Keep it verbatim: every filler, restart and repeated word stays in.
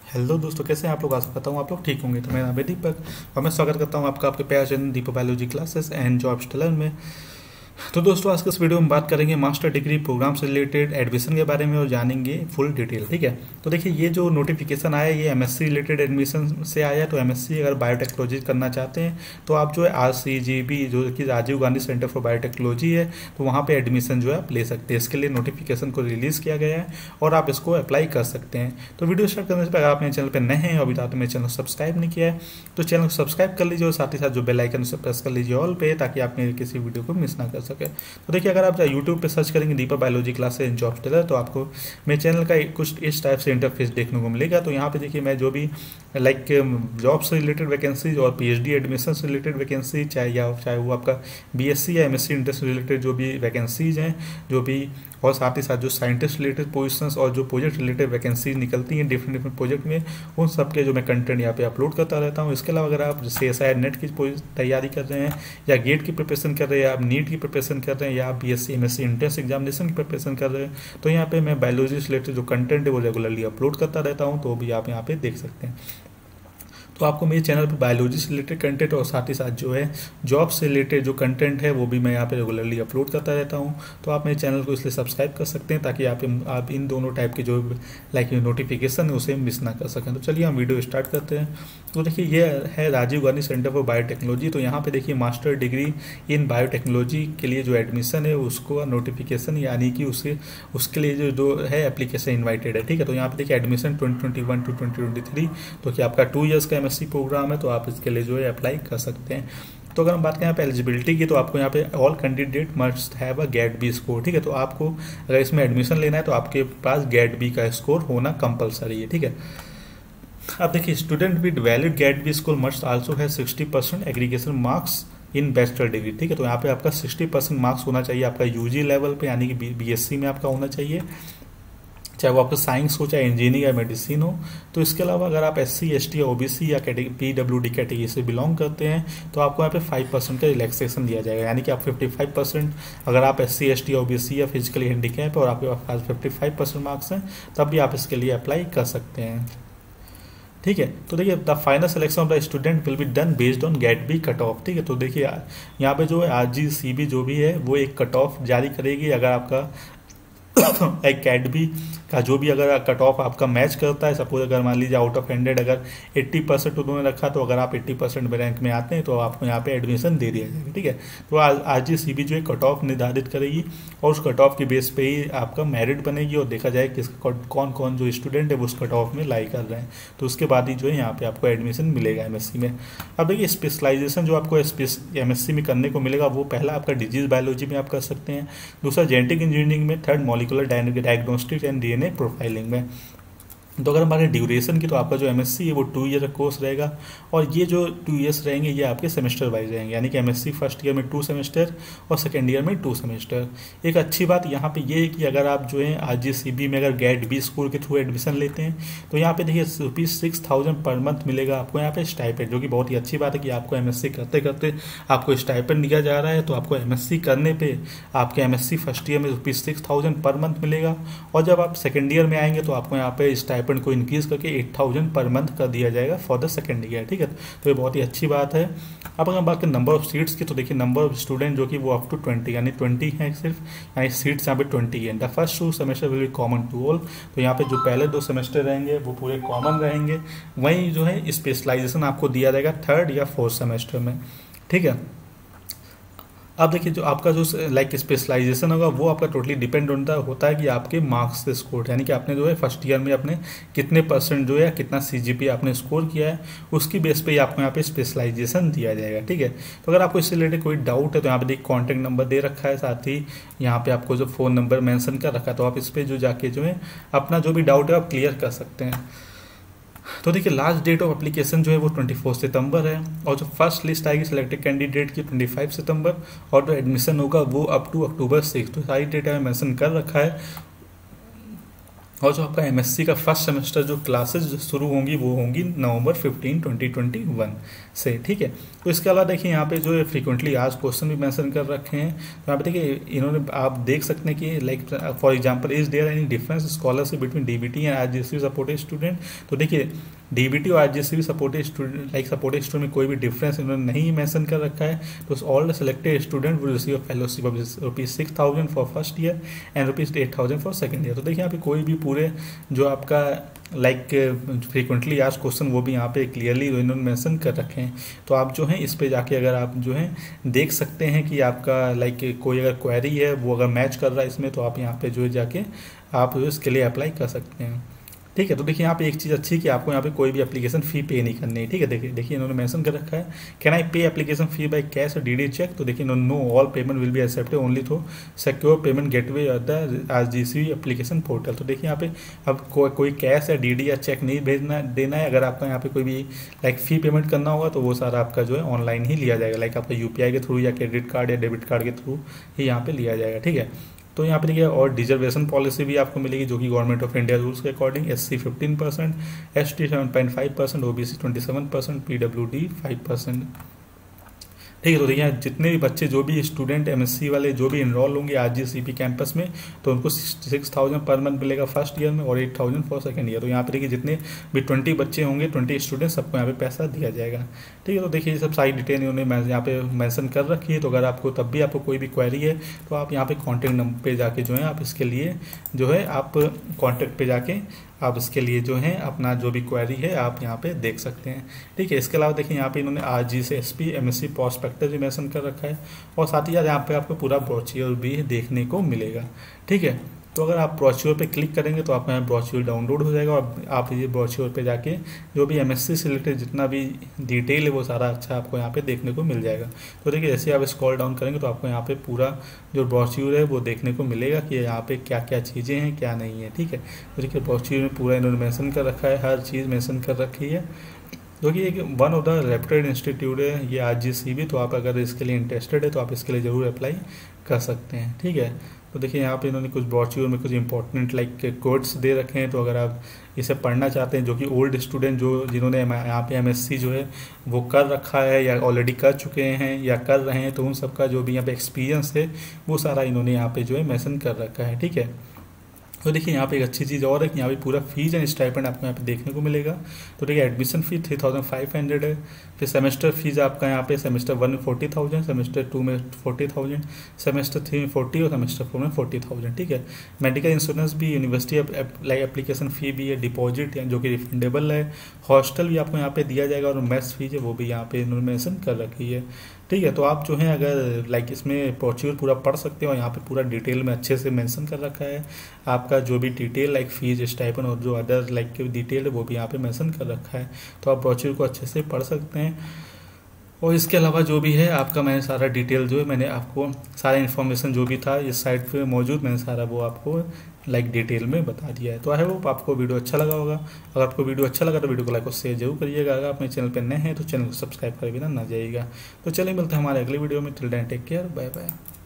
Hello दोस्तों, कैसे हैं आप लोग। आशा करता हूँ आप लोग ठीक होंगे। तो मेरा नाम है दीपक और मैं स्वागत करता हूँ आपका आपके प्यार channel Deepak biology classes and job stellar में। तो दोस्तों, आज के इस वीडियो में बात करेंगे मास्टर डिग्री प्रोग्राम से रिलेटेड एडमिशन के बारे में और जानेंगे फुल डिटेल। ठीक है, तो देखिए ये जो नोटिफिकेशन आया ये एमएससी रिलेटेड एडमिशन से आया। तो एमएससी अगर बायोटेक्नोलॉजी करना चाहते हैं तो आप जो है आरसीजीबी जो कि Rajiv Gandhi centre for biotechnology है, तो वहाँ पे एडमिशन जो है आप ले सकते हैं। इसके लिए नोटिफिकेशन को रिलीज़ किया गया है और आप इसको अप्लाई कर सकते हैं। तो वीडियो स्टार्ट करने से पहले आप मेरे चैनल पर नए हैं और अभी तक मेरे चैनल को सब्सक्राइब नहीं किया है तो चैनल को सब्सक्राइब कर लीजिए और साथ ही साथ जो बेल आइकन उसे प्रेस कर लीजिए ऑल पे, ताकि आप मेरे किसी वीडियो को मिस ना कर सके। तो देखिए, अगर आप यूट्यूब पे सर्च करेंगे Deepak biology classes and job stellar तो आपको मेरे चैनल का कुछ इस टाइप से इंटरफेस देखने को मिलेगा। तो यहाँ पे देखिए मैं जो भी लाइक जॉब से रिलेटेड वैकेंसीज और पीएचडी एडमिशन से रिलेटेड वैकेंसी, चाहे या चाहे वो आपका बीएससी या एमएससी इंटर से रिलेटेड जो भी वैकेंसीज हैं, जो भी और साथ ही साथ जो साइंटिस्ट रिलेटेड पोजीशंस और जो प्रोजेक्ट रिलेटेड वैकेंसीज निकलती हैं डिफरेंट डिफरेंट प्रोजेक्ट में, उन सब के जो मैं कंटेंट यहाँ पे अपलोड करता रहता हूँ। इसके अलावा अगर आप जैसे एस आई नेट की तैयारी कर रहे हैं या गेट की प्रिपरेशन कर रहे हैं या आप नीट की प्रिपरेशन कर रहे हैं या आप B S C M S C entrance examination की प्रिपरेशन कर रहे हैं, तो यहाँ पे मैं बायोलॉजी से रिलेटेड जो कंटेंट है वो रेगुलरली अपलोड करता रहता हूँ, तो भी आप यहाँ पे देख सकते हैं। तो आपको मेरे चैनल पर बायोलॉजी से रिलेटेड कंटेंट और साथ ही साथ जो है जॉब से रिलेटेड जो कंटेंट है वो भी मैं यहाँ पे रेगुलरली अपलोड करता रहता हूँ। तो आप मेरे चैनल को इसलिए सब्सक्राइब कर सकते हैं ताकि आप आप इन दोनों टाइप के जो लाइक नोटिफिकेशन है उसे मिस ना कर सकें। तो चलिए हम वीडियो स्टार्ट करते हैं। तो देखिए ये है Rajiv Gandhi centre for biotechnology. तो यहाँ पे देखिए मास्टर डिग्री इन बायोटेक्नोलॉजी के लिए जो एडमिशन है उसको नोटिफिकेशन यानी कि उसके उसके लिए जो जो है एप्लीकेशन इन्वाइटेड है। ठीक है, तो यहाँ पे देखिए admission twenty twenty one to twenty twenty three, तो कि आपका टू ईयर्स का एमएससी प्रोग्राम है, तो आप इसके लिए जो है अप्लाई कर सकते हैं। तो अगर हम बात करें यहाँ पे एलिजिबिलिटी की, तो आपको यहाँ पे all candidate must have a GATE B score. ठीक है, तो आपको अगर इसमें एडमिशन लेना है तो आपके पास गेट बी का स्कोर होना कंपलसरी है। ठीक है, अब देखिए student with valid GATE B score must also है sixty percent aggregation marks in bachelor degree. ठीक है, तो यहाँ पे आपका सिक्सटी परसेंट मार्क्स होना चाहिए आपका यूजी लेवल पे, यानी कि बीएससी में आपका होना चाहिए, चाहे वो आपका साइंस हो चाहे इंजीनियरिंग या मेडिसिन हो। तो इसके अलावा अगर आप एस सी एस टी या ओबीसी या पी डब्ल्यू डी कैटेगरी से बिलोंग करते हैं तो आपको यहाँ पे फाइव परसेंट का रिलैक्सेशन दिया जाएगा, यानी कि आप फिफ्टी फाइव परसेंट अगर आप एस सी एस टी या ओबीसी या फिजिकली हैंडीकैप और आपके पास फिफ्टी फाइव परसेंट मार्क्स हैं तब भी आप इसके लिए अप्लाई कर सकते हैं। ठीक है, तो देखिए the final selection of the student will be done based on GATE B cut off. ठीक है, तो देखिए यहाँ पे जो है आर जी सी बी जो भी है वो एक कट ऑफ जारी करेगी। अगर आपका अकेडमी का जो भी अगर कट ऑफ आपका मैच करता है, सपोज अगर मान लीजिए आउट ऑफ हंड्रेड अगर अस्सी परसेंट उन्होंने रखा, तो अगर आप अस्सी परसेंट में रैंक में आते हैं तो आपको यहाँ पे एडमिशन दे दिया जाएगा। ठीक है, तो आज जी सी बी जो है कट ऑफ निर्धारित करेगी और उस कट ऑफ के बेस पे ही आपका मेरिट बनेगी और देखा जाए कि कौन कौन जो स्टूडेंट है वो उस कट ऑफ में लाई कर रहे हैं, तो उसके बाद ही जो है यहाँ पे आपको एडमिशन मिलेगा एमएससी में। अब देखिए स्पेशलाइजेशन जो आपको एमएससी में करने को मिलेगा वो पहला आपका डिजीज बायोलॉजी में आप कर सकते हैं, दूसरा जेनेटिक इंजीनियरिंग में, third molecular diagnostics and DNA profiling में। तो अगर हमारे ड्यूरेशन की, तो आपका जो एमएससी है वो टू ईयर का कोर्स रहेगा और ये जो टू ईयर्स रहेंगे ये आपके सेमेस्टर वाइज रहेंगे, यानी कि एमएससी फर्स्ट ईयर में टू सेमेस्टर और सेकेंड ईयर में टू सेमेस्टर। एक अच्छी बात यहाँ पे ये है कि अगर आप जो है आरजीसीबी में अगर गेट बी स्कूल के थ्रू एडमिशन लेते हैं तो यहाँ पे देखिए rupees six thousand per month मिलेगा आपको यहाँ पे स्टाइपेंड, जो कि बहुत ही अच्छी बात है कि आपको एमएससी करते करते आपको स्टाइपेंड दिया जा रहा है। तो आपको एमएससी करने पे आपके एमएससी फर्स्ट ईयर में rupees six thousand per month मिलेगा और जब आप सेकेंड ईयर में आएंगे तो आपको यहाँ पे स्टाइपेंड को इंक्रीज करके एट थाउजेंड पर मंथ कर दिया जाएगा फॉर द सेकेंड ईयर। ठीक है, तो ये बहुत ही अच्छी बात है। अब अगर बात करें नंबर ऑफ सीट्स की, तो देखिए नंबर ऑफ स्टूडेंट जो कि वो अप टू ट्वेंटी यानी ट्वेंटी है सिर्फ, यानी सीट्स यहाँ पे ट्वेंटी है। The first two semester will be common to all, तो यहाँ पे जो पहले दो सेमेस्टर रहेंगे वो पूरे कॉमन रहेंगे, वहीं जो है स्पेशलाइजेशन आपको दिया जाएगा थर्ड या फोर्थ सेमेस्टर में। ठीक है, अब देखिए जो आपका जो लाइक स्पेशलाइजेशन होगा वो आपका टोटली डिपेंड होता होता है कि आपके मार्क्स से स्कोर, यानी कि आपने जो है फर्स्ट ईयर में अपने कितने परसेंट जो है कितना सीजीपी आपने स्कोर किया है उसकी बेस पे ही आपको यहाँ पे स्पेशलाइजेशन दिया जाएगा। ठीक है, तो अगर आपको इससे रिलेटेड कोई डाउट है तो यहाँ पे देखिए कॉन्टैक्ट नंबर दे रखा है, साथ ही यहाँ पे आपको जो फ़ोन नंबर मैंसन कर रखा है, तो आप इस पर जो जाके जो है अपना जो भी डाउट है आप क्लियर कर सकते हैं। तो देखिए लास्ट डेट ऑफ एप्लीकेशन जो है वो चौबीस सितंबर है और जो फर्स्ट लिस्ट आएगी सिलेक्टेड कैंडिडेट की पच्चीस सितंबर और जो एडमिशन होगा वो अप टू अक्टूबर सिक्स। तो सारी डेटा में मेंशन कर रखा है और जो आपका एमएससी का फर्स्ट सेमेस्टर जो क्लासेस शुरू होंगी वो होंगी November fifteen twenty twenty one से, ठीक है। तो इसके अलावा देखिए यहाँ पे जो है फ्रीक्वेंटली आज क्वेश्चन भी मेंशन कर रखे हैं। तो यहाँ पे देखिए इन्होंने आप देख सकते हैं कि like for example is there any difference scholarship between DBT and RGC supported student. तो देखिए डीबीटी और RGC supported student like supported student में कोई भी डिफरेंस इन्होंने नहीं मेंशन कर रखा है। तो all selected student will receive fellowship of rupees six thousand for first year and rupees eight thousand for second year. तो देखिए यहाँ पे कोई भी पूरे जो आपका लाइक फ्रीक्वेंटली आज क्वेश्चन वो भी यहाँ पे क्लियरली इन्होंने मेंशन कर रखे हैं। तो आप जो है इस पे जाके अगर आप जो है देख सकते हैं कि आपका लाइक कोई अगर क्वेरी है वो अगर मैच कर रहा है इसमें, तो आप यहाँ पे जो है जाके आप इसके लिए अप्लाई कर सकते हैं, ठीक है। तो देखिए यहाँ पे एक चीज़ अच्छी है कि आपको यहाँ पे कोई भी एप्लीकेशन फ़ी पे नहीं करनी है, ठीक है। देखिए देखिए इन्होंने मेंशन कर रखा है can I pay application fee by cash और डीडी चेक। तो देखिए no all payment will be accepted only through secure payment gateway और द आरजीसी एप्लीकेशन पोर्टल। तो देखिए यहाँ पे अब को, कोई कैश या डीडी या चेक नहीं भेजना देना है। अगर आपका यहाँ पे कोई भी लाइक फ़ी पेमेंट करना होगा तो वो सारा आपका जो है ऑनलाइन ही लिया जाएगा, लाइक आपका यूपीआई के थ्रू या क्रेडिट कार्ड या डेबिट कार्ड के थ्रू ही यहाँ पे लिया जाएगा, ठीक है। तो यहाँ पे देखिए और रिजर्वेशन पॉलिसी भी आपको मिलेगी जो कि गवर्नमेंट ऑफ इंडिया रूल्स के according S C fifteen percent, S T seven point five percent, O B C twenty seven percent, P W D five percent, ठीक है। तो देखिए जितने भी बच्चे जो भी स्टूडेंट एमएससी वाले जो भी इनरोल होंगे आरजीसीपी कैंपस में तो उनको सिक्स थाउजेंड पर मंथ मिलेगा फर्स्ट ईयर में और eight thousand for second year. तो यहाँ पे देखिए जितने भी ट्वेंटी बच्चे होंगे ट्वेंटी स्टूडेंट सबको यहाँ पे पैसा दिया जाएगा, ठीक है। तो देखिए ये सब सारी डिटेल इन्होंने यहाँ पे मेंशन कर रखी है। तो अगर आपको तब भी आपको कोई भी क्वेरी है तो आप यहाँ पे कॉन्टैक्ट नंबर पे जाके जो है आप इसके लिए जो है आप कॉन्टैक्ट पे जाके आप इसके लिए जो है अपना जो भी क्वेरी है आप यहाँ पे देख सकते हैं, ठीक है। इसके अलावा देखिए यहाँ पे इन्होंने आरजी से एसपी एमएससी प्रोस्पेक्टस भी मेंशन कर रखा है और साथ ही साथ यहाँ पे आपको पूरा ब्रोचर भी देखने को मिलेगा, ठीक है। तो अगर आप ब्रोचर पे क्लिक करेंगे तो आपका यहाँ ब्रोचर डाउनलोड हो जाएगा और आप ये ब्रोचर पे जाके जो भी एमएससी से रिलेटेड जितना भी डिटेल है वो सारा अच्छा आपको यहाँ पे देखने को मिल जाएगा। तो देखिए जैसे आप स्क्रॉल डाउन करेंगे तो आपको यहाँ पे पूरा जो ब्रोचर है वो देखने को मिलेगा कि यहाँ पे क्या क्या चीज़ें हैं क्या नहीं है, ठीक है। तो देखिए ब्रोचर में पूरा इन्होंने मेंशन कर रखा है, हर चीज़ मेंशन कर रखी है जो कि एक one of the reputed institute है ये आरजीसीबी। तो आप अगर इसके लिए इंटरेस्टेड है तो आप इसके लिए ज़रूर अप्लाई कर सकते हैं, ठीक है। तो देखिए यहाँ पे इन्होंने कुछ ब्रोचर में कुछ इंपॉर्टेंट लाइक कोड्स दे रखे हैं। तो अगर आप इसे पढ़ना चाहते हैं जो कि ओल्ड स्टूडेंट जो जिन्होंने यहाँ पे एमएससी जो है वो कर रखा है या ऑलरेडी कर चुके हैं या कर रहे हैं तो उन सबका जो भी यहाँ पे एक्सपीरियंस है वो सारा इन्होंने यहाँ पे जो है मेंशन कर रखा है, ठीक है। तो देखिए यहाँ पे एक अच्छी चीज़ और है कि यहाँ पे पूरा फीस एंड स्टाइपेंड आपको यहाँ पे देखने को मिलेगा। तो देखिए admission fee three thousand five hundred है, फिर सेमेस्टर फीस आपका यहाँ पे सेमेस्टर वन में फोर्टी थाउजेंड, सेमेस्टर टू में फोर्टी थाउजेंड, सेमेस्टर थ्री में फोर्टी और सेमेस्टर फोर में फोर्टी थाउजेंड, ठीक है। मेडिकल इंश्योरेंस भी, यूनिवर्सिटी लाइक एप्लीकेशन फ़ी भी है, डिपॉजिट जो कि रिफंडेबल है, हॉस्टल भी आपको यहाँ पे दिया जाएगा और मेस फीस है वो भी यहाँ पे इन्होंने मेंशन कर रखी है, ठीक है। तो आप जो है अगर लाइक इसमें प्रोसीजर पूरा पढ़ सकते हो, यहाँ पे पूरा डिटेल में अच्छे से मेंशन कर रखा है आपका जो भी डिटेल लाइक फीस स्टाइपेंड और जो अदर लाइक डिटेल है वो भी यहाँ पे मेंशन कर रखा है। तो आप प्रोसीजर को अच्छे से पढ़ सकते हैं और इसके अलावा जो भी है आपका मैंने सारा डिटेल जो है मैंने आपको सारा इन्फॉर्मेशन जो भी था इस साइट पे मौजूद मैंने सारा वो आपको लाइक डिटेल में बता दिया है। तो आई होप आपको वीडियो अच्छा लगा होगा। अगर आपको वीडियो अच्छा लगा तो वीडियो को लाइक और शेयर जरूर करिएगा। अगर आप मेरे चैनल पर नए हैं तो चैनल को सब्सक्राइब करे बिना ना जाइएगा। तो चलिए मिलते हैं हमारे अगले वीडियो में। Till then take care, bye bye.